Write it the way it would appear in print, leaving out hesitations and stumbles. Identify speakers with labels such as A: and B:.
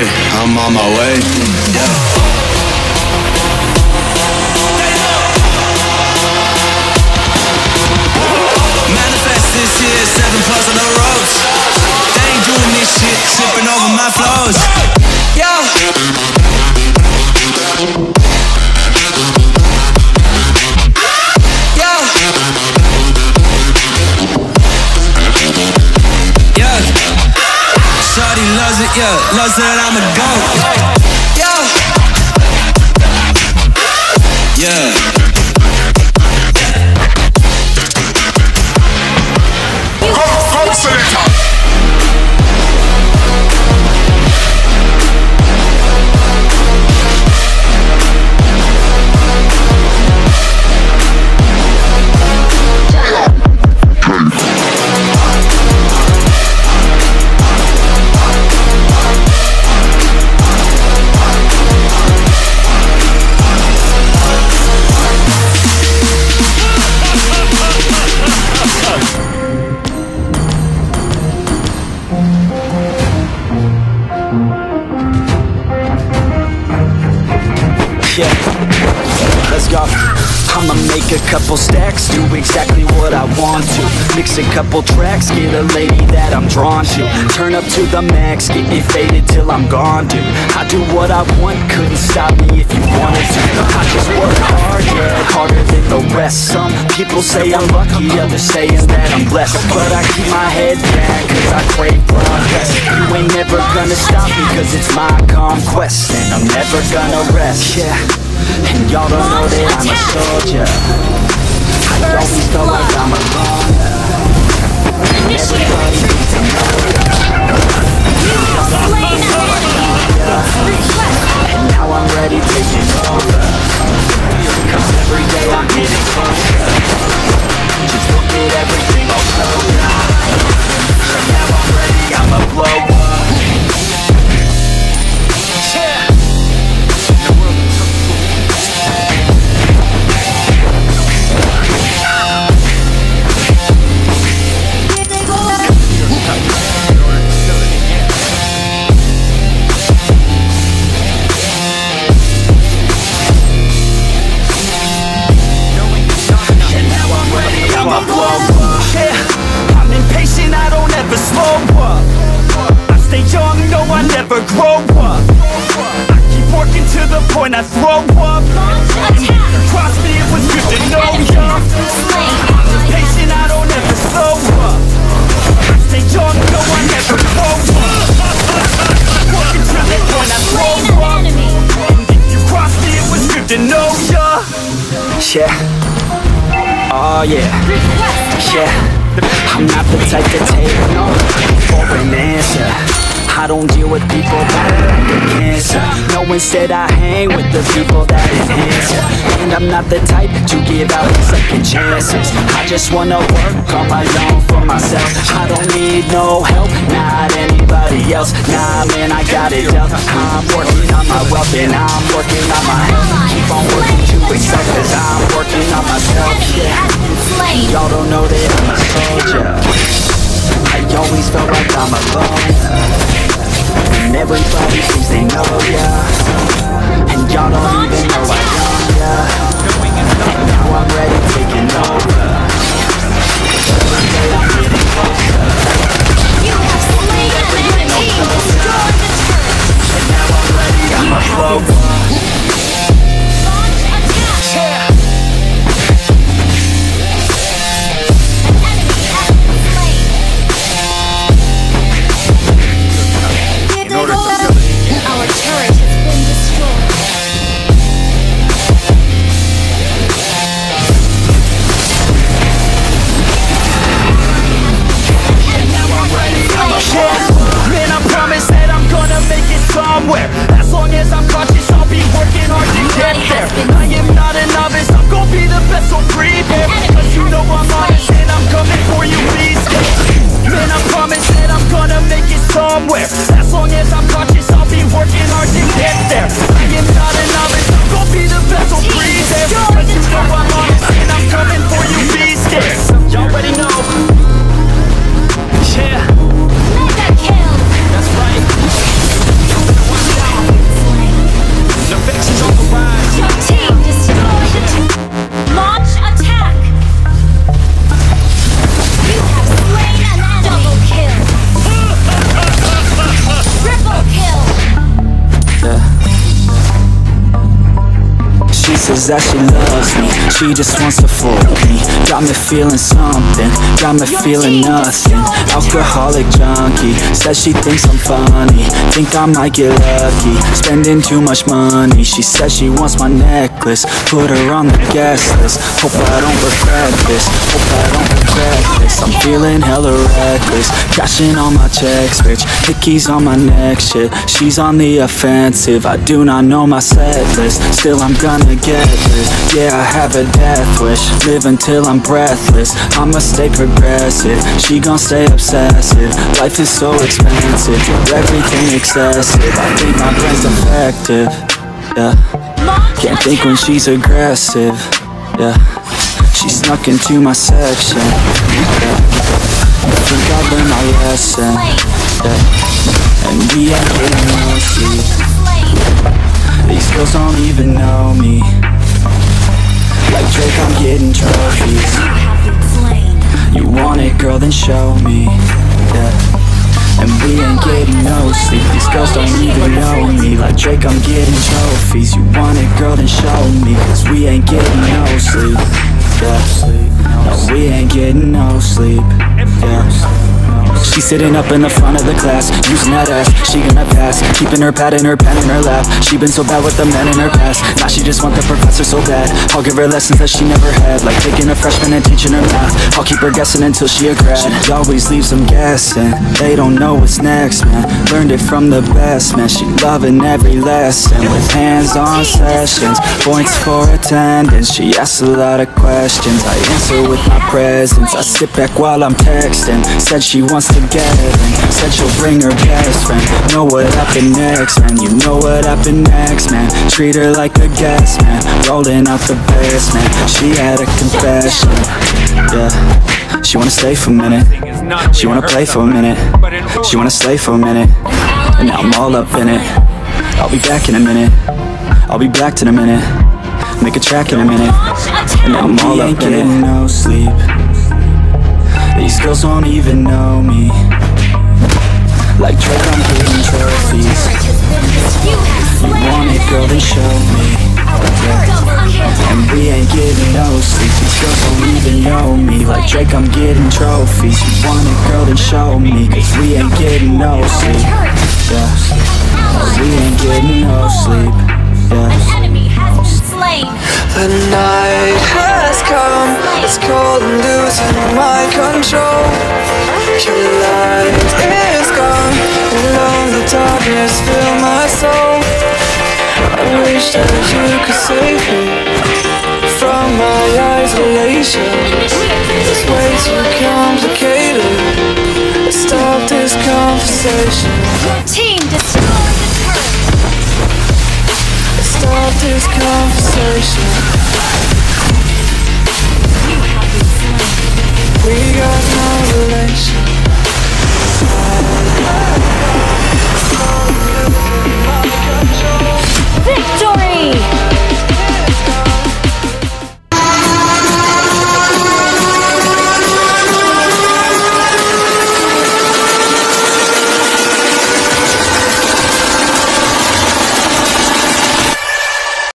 A: Hey, I'm on my way. Yeah. This year, 7+ on the roads. They ain't doing this shit, tripping over my flows. Yo. Yo. Yeah. Shawty loves it, yeah. Loves that I'm a goat. Yo. Yeah.
B: Yeah, let's go. I'ma make a couple stacks, do exactly what I want to. Mix a couple tracks, get a lady that I'm drawn to. Turn up to the max, get me faded till I'm gone, dude. I do what I want, couldn't stop me if you wanted to. I just work hard, yeah, harder than the rest. Some people say I'm lucky, others saying that I'm blessed. But I keep my head down, cause I crave progress. You ain't never gonna stop me, cause it's my conquest. And I'm never gonna rest, yeah. And y'all don't know that I'm a soldier. I always feel like I'm alone. And everybody needs to know and now I'm ready taking over. Cause every day I'm getting closer. Just look at everything all closer. And now I'm ready, I'ma blow up. Yeah. I'm impatient, I don't ever slow up. I stay young, no, I never grow up. I keep working to the point I throw up. Cross me, it was good to know ya. I'm impatient, I don't ever slow up. I stay young, no, I never grow up. Working to the point I throw up. If you cross me, it was good to know ya. Yeah. Oh yeah, yeah. I'm not the type to take no for an answer. I don't deal with people that are like a cancer. No, instead I hang with the people that enhance ya. And I'm not the type to give out second chances. I just wanna work on my own for myself. I don't need no help, not anybody else. Nah man, I got it dealt. I'm working on my wealth and I'm working on my health. Keep on working to excel cause I'm working on myself, yeah. Y'all don't know that I'm a soldier. I always felt like I'm alone. And everybody thinks they know ya. And y'all don't even know I own ya. And now I'm ready, taking over. Every day I'm getting closer.
C: You have slain an enemy. Destroy the turret.
B: And now I'm ready, I'ma blow up.
C: Launch attack.
B: Yeah.
C: Our turret has been destroyed.
D: says that she loves me, she just wants to fool me. Got me feeling something, got me feeling nothing. Alcoholic junkie, says she thinks I'm funny. Think I might get lucky, spending too much money. She says she wants my necklace, put her on the guest list. Hope I don't regret this, hope I don't regret this. I'm feeling hella reckless, cashing all my checks, bitch. Hickeys on my neck, shit, she's on the offensive. I do not know my set list, still I'm gonna get this. Yeah, I have a death wish, live until I'm breathless. I'ma stay progressive, she gon' stay obsessive. Life is so expensive, everything excessive. I think my brain's defective, yeah. Can't think when she's aggressive, yeah. She snuck into my section, yeah. I think I learned my lesson, yeah. And we ain't getting no sleep. These girls don't even know me. Like Drake, I'm getting trophies. You want it, girl, then show me, yeah. And we ain't getting no sleep. These girls don't even know me. Like Drake, I'm getting trophies. You want it, girl, then show me. Cause we ain't getting no sleep, yeah. No, we ain't getting no sleep, yeah. She's sitting up in the front of the class, using that ass, she gonna pass. Keeping her pad and her pen in her lap. She been so bad with the men in her past. Now she just want the professor so bad. I'll give her lessons that she never had, like taking a freshman and teaching her math. I'll keep her guessing until she a grad. She always leaves them guessing, they don't know what's next, man. Learned it from the best, man. She loving every lesson, with hands-on sessions, points for attendance. She asks a lot of questions, I answer with my presence. I sit back while I'm texting, said she wants to get it, said she'll bring her best friend. Know what happened next, man. You know what happened next, man. Treat her like a guest, man. Rolling out the basement, she had a confession, yeah. She wanna stay for a minute, she wanna play for a minute, she wanna slay for a minute, and now I'm all up in it. I'll be back in a minute, I'll be back in a minute, make a track in a minute, and now I'm all up in it. No sleep, these girls don't even know me. Like Drake, I'm getting trophies. You want it, girl, then show me, yeah. And we ain't getting no sleep. These girls don't even know me. Like Drake, I'm getting trophies. You want it, girl, then show me. Cause we ain't getting no sleep, yeah. We ain't getting no sleep, yeah.
E: The night has come, it's cold and losing my control. Your light is gone, alone the darkness fill my soul. I wish that you could save me from my isolation. It's way too complicated, let's stop this conversation.
C: Your team destroyed the turret.
E: Stop this conversation. We got no relation.